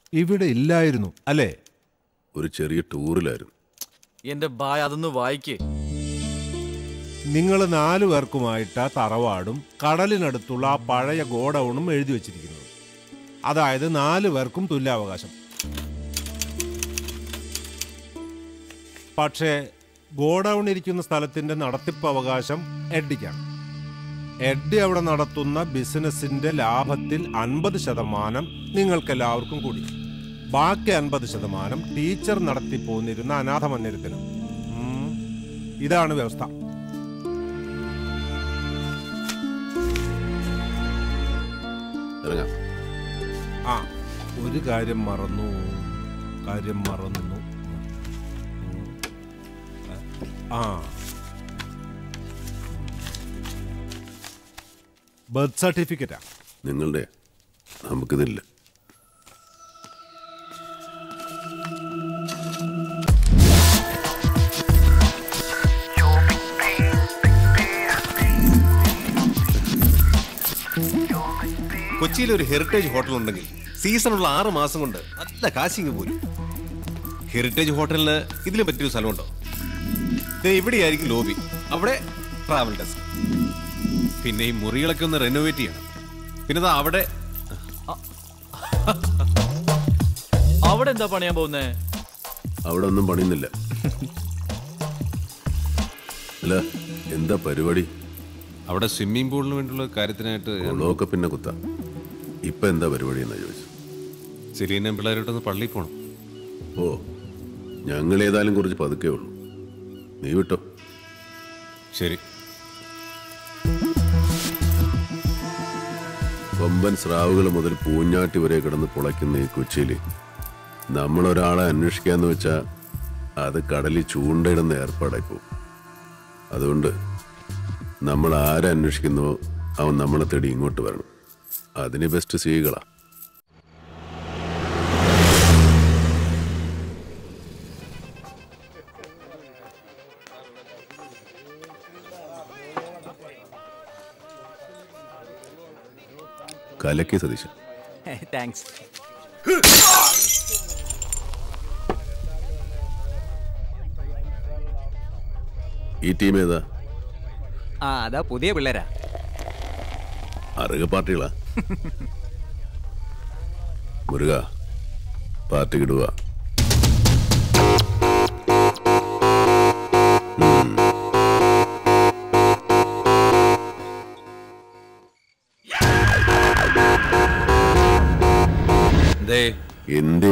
ഇവിടെ ഇല്ലായിരുന്നു അല്ലേ? ഒരു ചെറിയ ടൂറിലായിരുന്നു. എന്റെ ബായ് അതൊന്ന് വായിക്കേ. നിങ്ങൾ 4 പേർക്കുമായിട്ട് തറവാടും കടലിനടുത്തുള്ള ആ പഴയ ഗോഡൌണും എഴുതി വെച്ചിരിക്കുന്നത്. അതായത് 4 പേർക്കും തുല്യാവകാശം. പക്ഷേ ഗോഡൌൺ ഇരിക്കുന്ന സ്ഥലത്തിന്റെ നടത്തിപ്പ് അവകാശം എഡ്ഡിക്കാണ്. എഡ്ഡി അവിടെ നടത്തുന്ന ബിസിനസിന്റെ ലാഭത്തിൽ 50% നിങ്ങൾക്കെല്ലാവർക്കും കൂടി. ബാക്കി 50% ടീച്ചർ നടത്തിപ്പോന്നിരുന്ന അനാഥ മന്ദിരത്തിന്. ഇതാണ് വ്യവസ്ഥ. ആ, ഒരു കാര്യം മറന്നു. ആ, ബർത്ത് സർട്ടിഫിക്കറ്റാ നിങ്ങളുടെ. നമുക്കിതില്ല. കൊച്ചിയിൽ ഒരു ഹെറിറ്റേജ് ഹോട്ടൽ ഉണ്ടെങ്കിൽ സീസണുള്ള 6 മാസം കൊണ്ട് നല്ല കാശിങ് പോലും. ഹെറിറ്റേജ് ഹോട്ടലിന് ഇതിലും പറ്റിയൊരു സ്ഥലമുണ്ടോ? ഇവിടെയായിരിക്കും ലോബി, അവിടെ ട്രാവൽ ഡെസ്ക്. പിന്നെ ഈ മുറികളൊക്കെ ഒന്ന് റെനോവേറ്റ് ചെയ്യണം. പിന്നെ അവിടെ അവിടെ എന്താ പണിയാൻ പോകുന്നേ? അവിടെ ഒന്നും പണിയുന്നില്ല. അല്ല, എന്താ പരിപാടി? അവിടെ സ്വിമ്മിംഗ് പൂളിന് വേണ്ടിയുള്ള കാര്യത്തിനായിട്ട് ഒക്കെ പിന്നെ കുത്താം. ഇപ്പൊ എന്താ പരിപാടി എന്നാ ചോദിച്ചു. സിലീനയും പിള്ളേരോട്ടൊന്ന് പള്ളിയിൽ പോണം. ഓ, ഞങ്ങൾ ഏതായാലും കുറച്ച് പതുക്കേ ഉള്ളൂ. നീ വിട്ടോ. ശരി. കൊമ്പൻ സ്രാവുകൾ മുതൽ പൂഞ്ഞാട്ടി വരെ കിടന്ന് പുളയ്ക്കുന്ന ഈ കൊച്ചിയിൽ നമ്മളൊരാളെ അന്വേഷിക്കാന്ന് വെച്ചാൽ അത് കടലിൽ ചൂണ്ടയിടുന്ന ഏർപ്പാടായി പോകും. അതുകൊണ്ട് നമ്മൾ ആരെ അന്വേഷിക്കുന്നുവോ അവൻ നമ്മളെ തേടി ഇങ്ങോട്ട് വരണം. അതിന് ബെസ്റ്റ് സ്ത്രീകളാ. കലക്കി സതീശൻ. താങ്ക്സ്. ഈ ടീം ഏതാ? അതാ പുതിയ പിള്ളേരാ. അറുക പാർട്ടികളാ. മുരുക, പാർട്ടി കിടുക. എന്തേ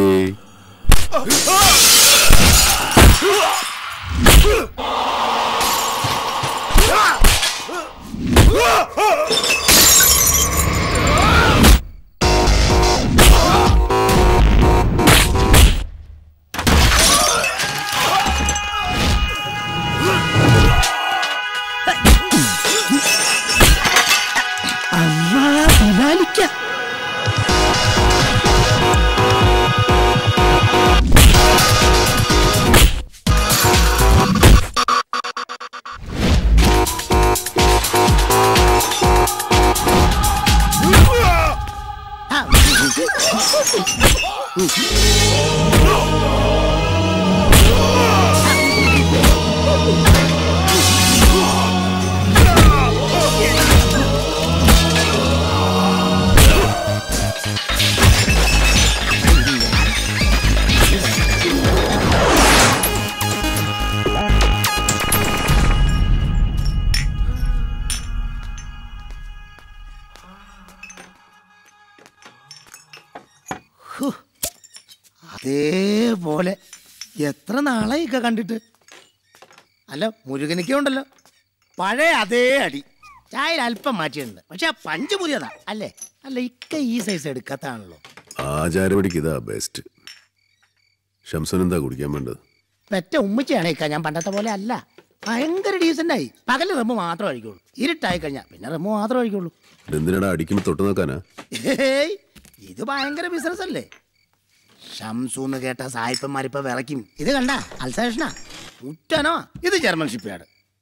അതേപോലെ എത്ര നാളായി ഇക്ക കണ്ടിട്ട്. അല്ല, മുരുകനിക്ക ഉണ്ടല്ലോ പഴയ അതേ അടി. ചായയിൽ അല്പം മാറ്റിയിട്ടുണ്ട്, പക്ഷെ ആ പഞ്ച് പുതിയതാ അല്ലേ? അല്ല, ഇക്ക ഈ സൈസ് എടുക്കാത്താണല്ലോ. ആചാരപടിക്ക് ഇതാ ബെസ്റ്റ്. ഷംസൻ എന്താ കുടിക്കാൻ വേണ്ടത്? പെറ്റ ഉമ്മച്ചിയാണ് ഇക്ക. ഞാൻ പണ്ടത്തെ പോലെ അല്ല, ഭയങ്കര ഡീസൻ്റായി. പകല് റമ്മ് മാത്രം കഴിക്കുള്ളൂ, ഇരുട്ടായി കഴിഞ്ഞാൽ പിന്നെ റമ്മ് മാത്രം കഴിക്കുള്ളൂ. എന്തിനാടാ അടിക്കുമ്പോ തൊട്ട് നോക്കാനാ? ഇത് ഭയങ്കര ബിസിനസ് അല്ലേ? ഷംസൂന്ന് കേട്ട സായിപ്പന്മാരിപ്പോ വിറയ്ക്കും. ഇത് കണ്ട അൽസേഷനാ, ഉറ്റനോ. ഇത് ജർമ്മൻ ഷിപ്പ്യാർഡ്.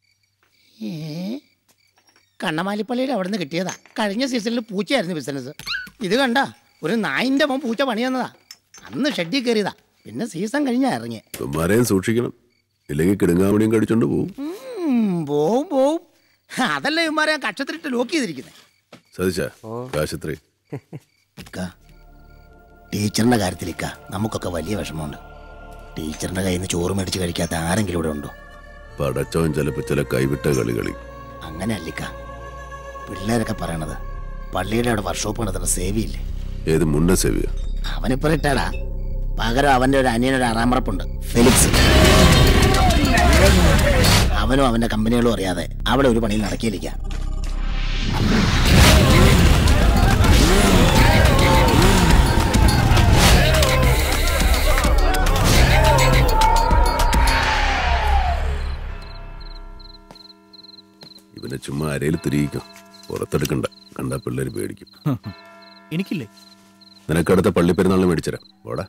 കണ്ണമാലിപ്പള്ളിയിൽ അവിടെ നിന്ന് കിട്ടിയതാ. കഴിഞ്ഞ സീസണിൽ പൂച്ചയായിരുന്നു ബിസിനസ്. ഇത് കണ്ട ഒരു നായിൻ്റെ മോൻ പൂച്ച പണി തന്നതാ. അന്ന് ഷെഡിൽ കയറിയതാ, പിന്നെ സീസൺ കഴിഞ്ഞാ ഇറങ്ങിയ. ഇവന്മാരെയും സൂക്ഷിക്കണം, ഇല്ലെങ്കിൽ കിടുങ്ങാമണിയും കടിച്ചോണ്ട് പോവും. പോവും. അതല്ല ഇവന്മാരെ ഞാൻ കക്ഷത്തിലിട്ട് ലോക്ക് ചെയ്തിരിക്കുന്നത്. സതീശ, കാശത്രേ? ടീച്ചറിന്റെ കാര്യത്തിലേക്കാ നമുക്കൊക്കെ വലിയ വിഷമമുണ്ട്. ടീച്ചറിന്റെ കയ്യിൽ നിന്ന് ചോറ് മേടിച്ച് കഴിക്കാത്ത ആരെങ്കിലും ഇവിടെ ഉണ്ടോ? പടച്ചോൻ ചിലപ്പോ ചില കൈവിട്ട കളി. അങ്ങനെ അല്ലിക്ക, പിള്ളേരൊക്കെ പറയണത് പള്ളിയുടെ അവിടെ വർക്ക്ഷോപ്പ് നടത്തുന്ന സേവിയില്ലേ? ഏത് മുന്ന സേവിയ? അവനിപ്പോ റിട്ടയർഡാ. പകരം അവന്റെ ഒരു അനിയനൊരു ആറാമറപ്പുണ്ട്, ഫെലിക്സ്. അവനും അവന്റെ കമ്പനികളും അറിയാതെ അവിടെ ഒരു പണിയും നടക്കിയില്ല. ഇവനെ ചുമ്മാ അരയിൽ തിരിയിക്കും, പുറത്തെടുക്കണ്ട, കണ്ടാ പിള്ളേര് പേടിക്കും. എനിക്കില്ലേ? നിനക്കടുത്ത പള്ളിപ്പെരുന്നാളിന് മേടിച്ചരാം, ഓടാ.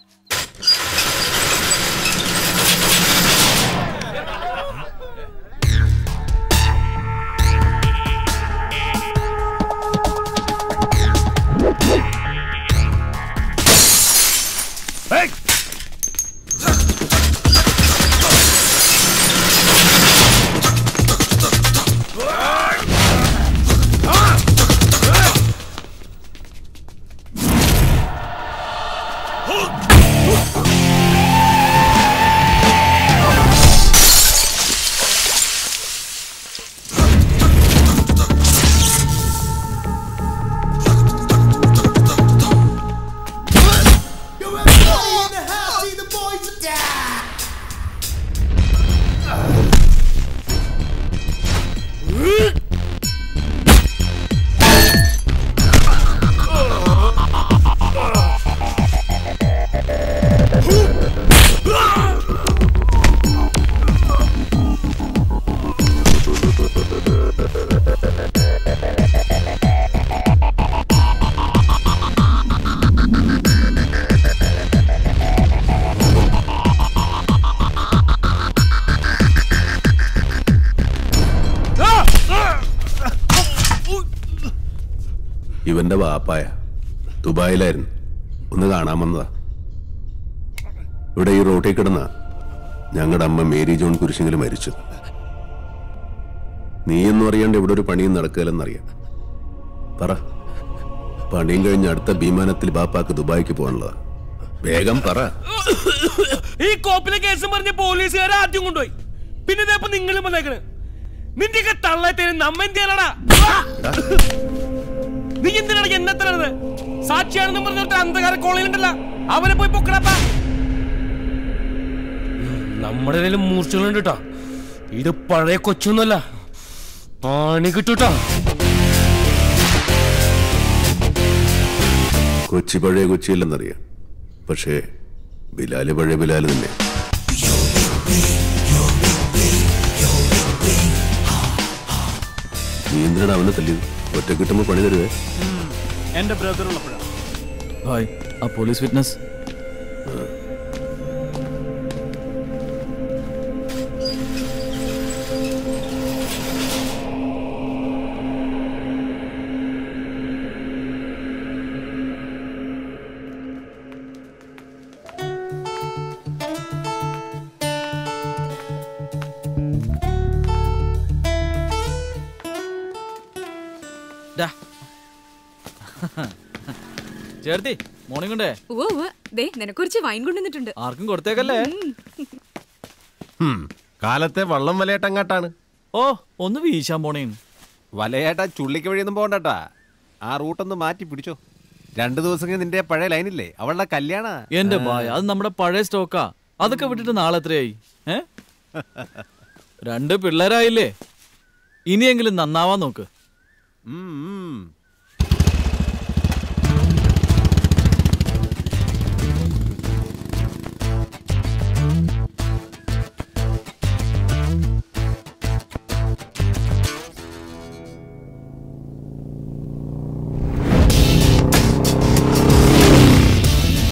ഇവന്റെ വാപ്പായ ദുബായിലായിരുന്നു, ഒന്ന് കാണാൻ വന്നതാ. ഇവിടെ ഈ റോട്ടിൽ കിടന്ന ഞങ്ങളുടെ അമ്മ മേരി ജോൺ കുരിശെങ്കിലും മരിച്ചു. നീയൊന്നും അറിയാണ്ട് ഇവിടെ ഒരു പണിയും നടക്കില്ലെന്നറിയാം. പറ, പണിയും കഴിഞ്ഞ് അടുത്ത വിമാനത്തിൽ ബാപ്പാക്ക് ദുബായിക്ക് പോകാനുള്ളതാ. വേഗം പറ. ഈ കോപ്പിലെ കേസും പറഞ്ഞ് പോലീസുകാരെ ആദ്യം കൊണ്ടുപോയി, പിന്നെ നിങ്ങളും വന്നേക്കണ്. നിന്റെയൊക്കെ തള്ളത്തേന് നമ്മ എന്തിനാടാ? നീ എന്തിനാണ് എന്നെ തരുന്നത്? സാക്ഷിയാണെന്ന് പറഞ്ഞിട്ട് അന്ധകാര കോളേജിലുണ്ടല്ല, അവനെ പോയി പൊക്കടപ്പാ. നമ്മുടെ കയ്യിൽ മൂർച്ചകളുണ്ട് കേട്ടോ. ഇത് പഴയ കൊച്ചൊന്നുമല്ല, പണി കിട്ടൂട്ടോ. കൊച്ചി പഴയ കൊച്ചിയല്ലെന്നറിയാം, പക്ഷേ ബിലാല് പഴയ ബിലാല് തന്നെ. നീ എന്തിനാണ് അവനെ തല്ലിയത്? ഒറ്റ കിട്ടുമ്പോ പണി തരുവേ. എന്റെ ബ്രദർ ഉള്ളപ്പോഴാണ്. ഭായ്, ആ പോലീസ് വിറ്റ്നസ്. ചേർത്തി, മോർണിംഗ് ഉണ്ടേ? നിനക്ക് കുറച്ച് വൈൻ കൊണ്ടുവന്നിട്ടുണ്ട്. ആർക്കും കൊടുത്തേക്കല്ലേ. കാലത്തെ വള്ളം വലയേട്ടങ്ങാട്ടാണ്. ഓ, ഒന്ന് വീശാൻ പോണേന്ന്. വലയേട്ടാ ചുള്ളിക്ക് വഴിയൊന്നും പോകണ്ടട്ടാ, ആ റൂട്ടൊന്ന് മാറ്റി പിടിച്ചോ. 2 ദിവസം നിന്റെ പഴയ ലൈനില്ലേ, അവളുടെ കല്യാണ. എന്റെ ഭായ, അത് നമ്മുടെ പഴയ സ്റ്റോക്കാ. അതൊക്കെ വിട്ടിട്ട് നാളെ എത്രയായി? 2 പിള്ളേരായില്ലേ, ഇനിയെങ്കിലും നന്നാവാൻ നോക്ക്.